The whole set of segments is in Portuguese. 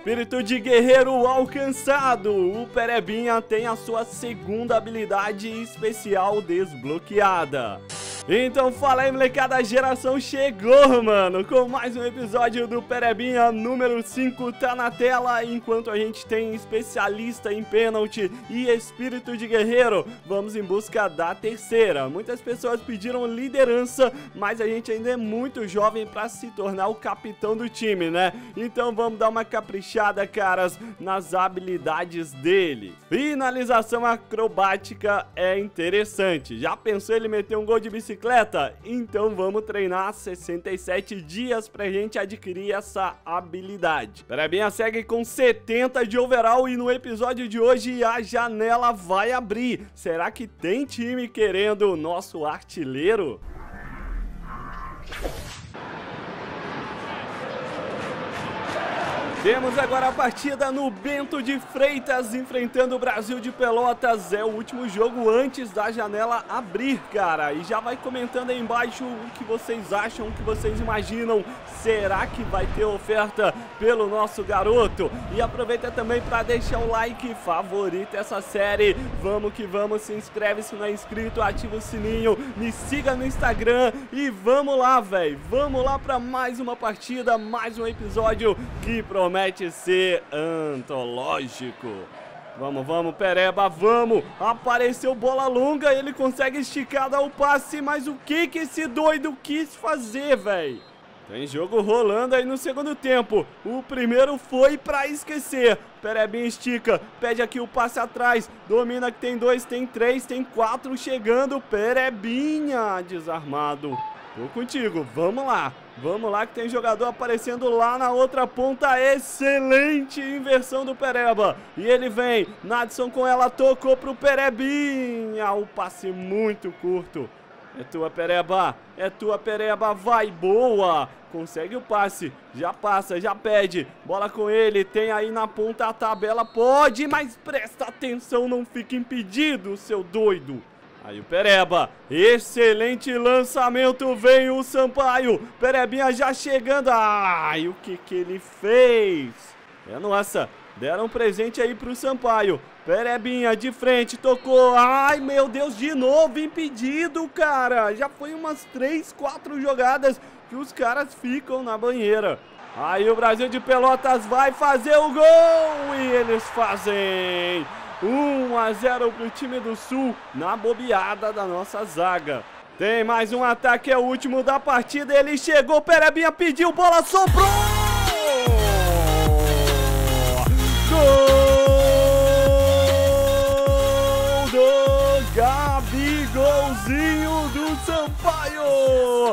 espírito de guerreiro alcançado. O Perebinha tem a sua segunda habilidade especial desbloqueada. Então fala aí, molecada, a geração chegou, mano, com mais um episódio do Perebinha número 5 tá na tela. Enquanto a gente tem especialista em pênalti e espírito de guerreiro, vamos em busca da terceira. Muitas pessoas pediram liderança, mas a gente ainda é muito jovem pra se tornar o capitão do time, né? Então vamos dar uma caprichada, caras, nas habilidades dele. Finalização acrobática é interessante. Já pensou ele meter um gol de bicicleta? Então vamos treinar 67 dias pra gente adquirir essa habilidade. Perebinha segue com 70 de overall e no episódio de hoje a janela vai abrir. Será que tem time querendo o nosso artilheiro? Temos agora a partida no Bento de Freitas, enfrentando o Brasil de Pelotas. É o último jogo antes da janela abrir, cara. E já vai comentando aí embaixo o que vocês acham, o que vocês imaginam. Será que vai ter oferta pelo nosso garoto? E aproveita também para deixar o like, favorita essa série. Vamos que vamos, se inscreve se não é inscrito, ativa o sininho, me siga no Instagram e vamos lá, velho. Vamos lá para mais uma partida, mais um episódio que promete ser antológico. Vamos, Pereba, vamos. Apareceu bola longa, ele consegue esticar, dar o passe, mas o que esse doido quis fazer, velho? Tem jogo rolando aí no segundo tempo. O primeiro foi pra esquecer. Perebinha estica, pede aqui o passe atrás. Domina que tem 2, tem 3, tem 4 chegando. Perebinha desarmado. Tô contigo, vamos lá que tem jogador aparecendo lá na outra ponta. Excelente inversão do Pereba. E ele vem, Nadson com ela, tocou pro Perebinha. O passe muito curto. É tua, Pereba, vai, boa. Consegue o passe, já passa, já pede. Bola com ele, tem aí na ponta a tabela, pode, mas presta atenção, não fica impedido, seu doido. Aí o Pereba, excelente lançamento, vem o Sampaio. Perebinha já chegando, ai, o que ele fez? É nossa, deram um presente aí pro Sampaio. Perebinha de frente, tocou, ai meu Deus, de novo impedido, cara. Já foi umas 3, 4 jogadas que os caras ficam na banheira. Aí o Brasil de Pelotas vai fazer o gol e eles fazem 1-0 pro time do Sul na bobeada da nossa zaga. Tem mais um ataque, é o último da partida, ele chegou, Perebinha pediu, bola sobrou! Gol do Gabigolzinho do Sampaio!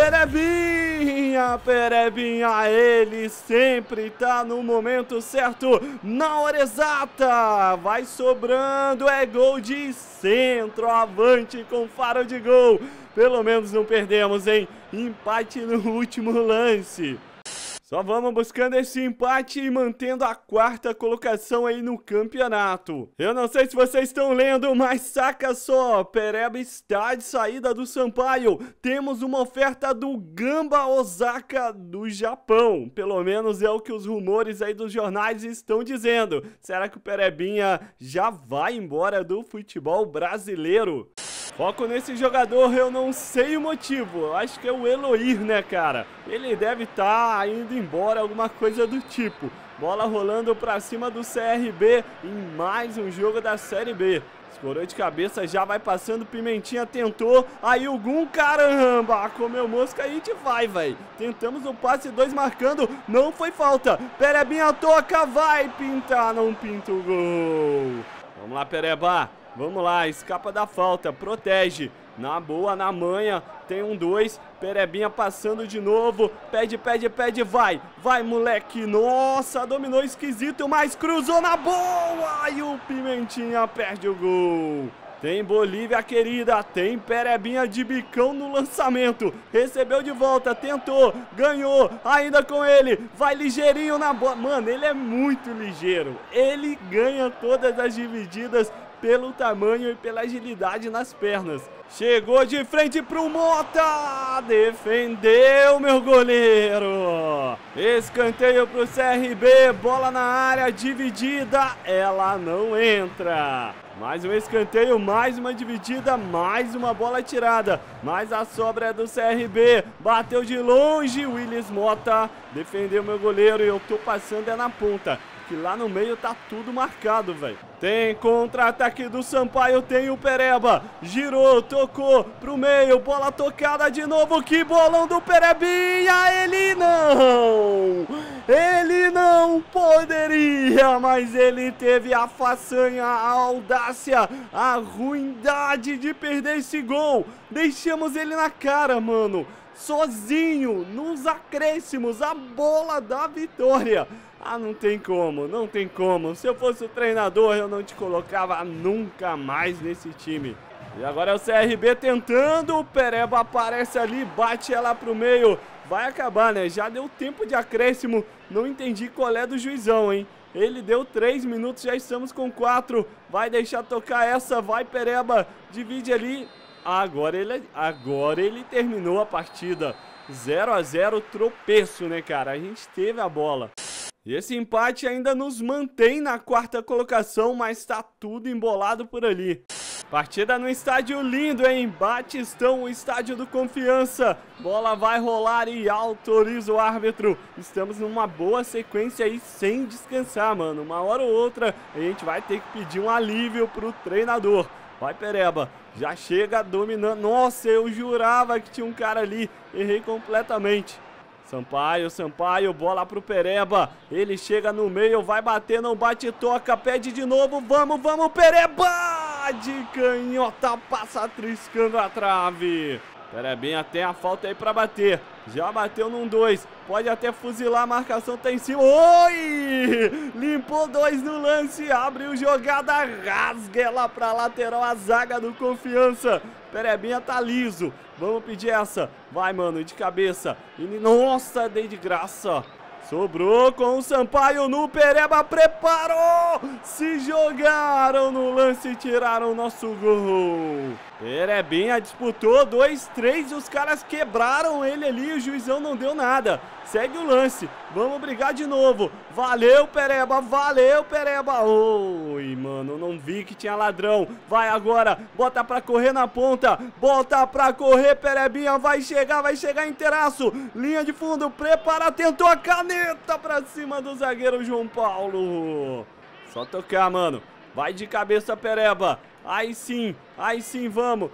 Perebinha, ele sempre tá no momento certo, na hora exata, vai sobrando, é gol de centroavante com faro de gol, pelo menos não perdemos, hein? Empate no último lance. Só vamos buscando esse empate e mantendo a quarta colocação aí no campeonato. Eu não sei se vocês estão lendo, mas saca só, Pereba está de saída do Sampaio. Temos uma oferta do Gamba Osaka do Japão. Pelo menos é o que os rumores aí dos jornais estão dizendo. Será que o Perebinha já vai embora do futebol brasileiro? Foco nesse jogador, eu não sei o motivo, acho que é o Eloir, né, cara? Ele deve estar indo embora, alguma coisa do tipo. Bola rolando pra cima do CRB em mais um jogo da Série B. Escorou de cabeça, já vai passando, Pimentinha tentou, aí o Gum, caramba, comeu mosca, aí a gente vai, velho. Tentamos o passe, 2 marcando, não foi falta. Perebinha toca, vai pintar, não pinta o gol. Vamos lá, Pereba. Vamos lá, escapa da falta, protege, na boa, na manha, tem um 2, Perebinha passando de novo, pede, vai moleque, nossa, dominou esquisito, mas cruzou na boa, e o Pimentinha perde o gol. Tem Bolívia querida, tem Perebinha de bicão no lançamento, recebeu de volta, tentou, ganhou, ainda com ele, vai ligeirinho na bola, mano, ele é muito ligeiro, ele ganha todas as divididas pelo tamanho e pela agilidade nas pernas. Chegou de frente pro Mota. Defendeu, meu goleiro. Escanteio pro CRB. Bola na área dividida. Ela não entra. Mais um escanteio, mais uma dividida, mais uma bola tirada. Mas a sobra é do CRB. Bateu de longe. Willis Mota defendeu, meu goleiro. E eu tô passando é na ponta, que lá no meio tá tudo marcado, velho. Tem contra-ataque do Sampaio, tem o Pereba. Girou, tocou pro meio, bola tocada de novo. Que bolão do Perebinha! Ele não poderia, mas ele teve a façanha, a audácia, a ruindade de perder esse gol. Deixamos ele na cara, mano. Sozinho, nos acréscimos, a bola da vitória. Ah, não tem como, não tem como. Se eu fosse o treinador, eu não te colocava nunca mais nesse time. E agora é o CRB tentando, o Pereba aparece ali, bate ela pro meio. Vai acabar, né? Já deu tempo de acréscimo, não entendi qual é do juizão, hein? Ele deu 3 minutos, já estamos com 4. Vai deixar tocar essa, vai Pereba, divide ali. Agora ele terminou a partida. 0 a 0, tropeço, né, cara? A gente teve a bola. E esse empate ainda nos mantém na 4ª colocação, mas tá tudo embolado por ali. Partida no estádio lindo, hein? Batistão, o estádio do Confiança. Bola vai rolar e autoriza o árbitro. Estamos numa boa sequência aí, sem descansar, mano. Uma hora ou outra a gente vai ter que pedir um alívio pro treinador. Vai Pereba, já chega dominando. Nossa, eu jurava que tinha um cara ali. Errei completamente. Sampaio, bola pro Pereba. Ele chega no meio, vai bater, não bate, toca, pede de novo. Vamos, Pereba! De canhota, passa triscando a trave. Perebinha tem a falta aí pra bater. Já bateu num 2. Pode até fuzilar, a marcação tá em cima. Oi! Limpou 2 no lance. Abriu jogada, rasga ela pra lateral. A zaga do Confiança. Perebinha tá liso. Vamos pedir essa. Vai, mano, de cabeça. E, nossa, dei de graça. Sobrou com o Sampaio no Pereba, preparou! Se jogaram no lance e tiraram o nosso gol. Perebinha disputou 2, 3, os caras quebraram ele ali, o juizão não deu nada. Segue o lance, vamos brigar de novo. Valeu, Pereba, valeu, Pereba. Oi, mano, não vi que tinha ladrão. Vai agora, bota pra correr na ponta, bota pra correr, Perebinha, vai chegar inteiraço. Linha de fundo, prepara, tentou a caneta pra cima do zagueiro João Paulo. Só tocar, mano. Vai de cabeça, Pereba. Aí sim, vamos.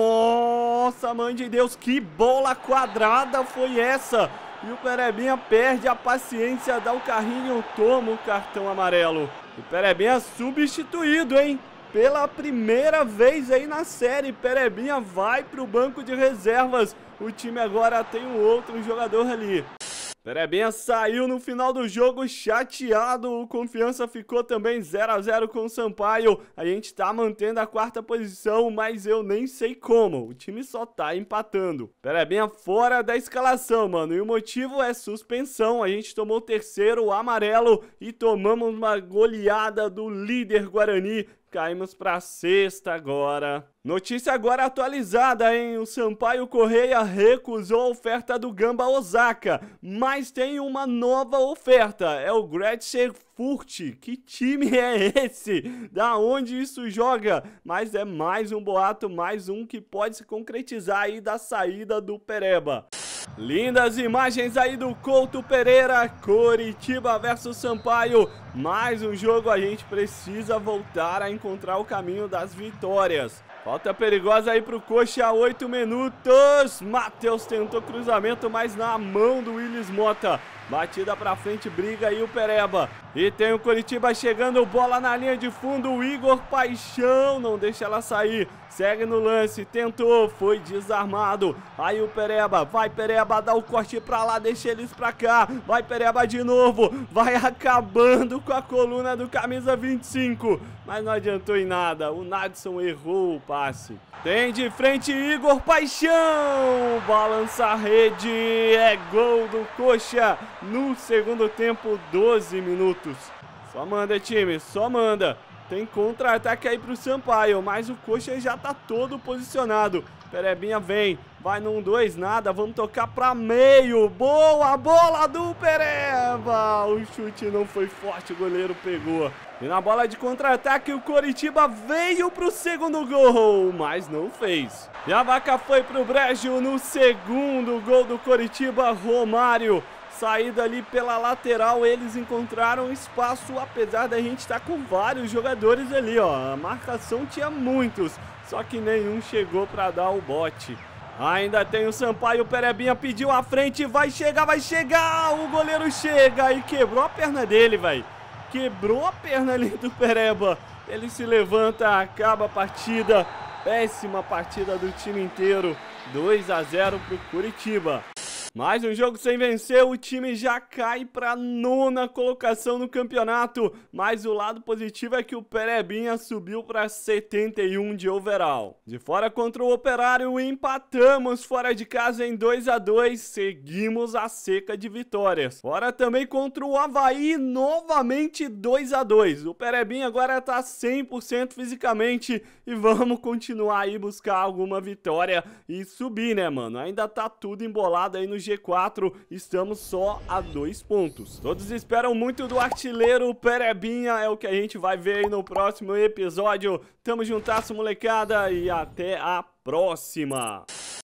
Nossa, mãe de Deus, que bola quadrada foi essa? E o Perebinha perde a paciência, dá o carrinho, toma o cartão amarelo. O Perebinha substituído, hein? Pela primeira vez aí na série, Perebinha vai pro banco de reservas. O time agora tem um outro jogador ali. Perebinha saiu no final do jogo chateado, o Confiança ficou também 0 a 0 com o Sampaio. A gente tá mantendo a 4ª posição, mas eu nem sei como, o time só tá empatando. Perebinha fora da escalação, mano, e o motivo é suspensão. A gente tomou o 3º amarelo e tomamos uma goleada do líder Guarani. Caímos pra 6ª agora. Notícia agora atualizada, hein? O Sampaio Correia recusou a oferta do Gamba Osaka, mas tem uma nova oferta. É o Greuther Fürth. Que time é esse? Da onde isso joga? Mas é mais um boato, mais um que pode se concretizar aí da saída do Pereba. Lindas imagens aí do Couto Pereira, Coritiba versus Sampaio. Mais um jogo, a gente precisa voltar a encontrar o caminho das vitórias. Falta perigosa aí pro Coxa, 8 minutos. Matheus tentou cruzamento, mas na mão do Willis Mota. Batida pra frente, briga aí o Pereba. E tem o Coritiba chegando, bola na linha de fundo, o Igor Paixão não deixa ela sair. Segue no lance, tentou, foi desarmado. Aí o Pereba, vai Pereba, dá o corte pra lá, deixa eles pra cá. Vai Pereba de novo, vai acabando com a coluna do camisa 25. Mas não adiantou em nada, o Nadson errou o passe. Tem de frente Igor Paixão, balança a rede, é gol do Coxa no segundo tempo, 12 minutos. Só manda, time, só manda. Tem contra-ataque aí pro Sampaio, mas o Coxa já tá todo posicionado. Perebinha vem, vai no 1-2, nada, vamos tocar pra meio. Boa bola do Pereba! O chute não foi forte, o goleiro pegou. E na bola de contra-ataque o Coritiba veio pro segundo gol, mas não fez. E a vaca foi pro brejo no segundo gol do Coritiba, Romário. Saída ali pela lateral, eles encontraram espaço, apesar da gente estar com vários jogadores ali, ó. A marcação tinha muitos, só que nenhum chegou para dar o bote. Ainda tem o Sampaio, o Perebinha pediu a frente, vai chegar, o goleiro chega e quebrou a perna dele, velho. Quebrou a perna ali do Pereba. Ele se levanta, acaba a partida. Péssima partida do time inteiro. 2-0 pro Coritiba. Mais um jogo sem vencer, o time já cai para a 9ª colocação no campeonato, mas o lado positivo é que o Perebinha subiu para 71 de overall. De fora contra o Operário, empatamos fora de casa em 2-2, seguimos a seca de vitórias. Fora também contra o Avaí, novamente 2-2. O Perebinha agora está 100% fisicamente e vamos continuar aí buscar alguma vitória e subir, né, mano? Ainda tá tudo embolado aí no G4, estamos só a 2 pontos. Todos esperam muito do artilheiro Perebinha, é o que a gente vai ver aí no próximo episódio. Tamo juntasso, molecada, e até a próxima!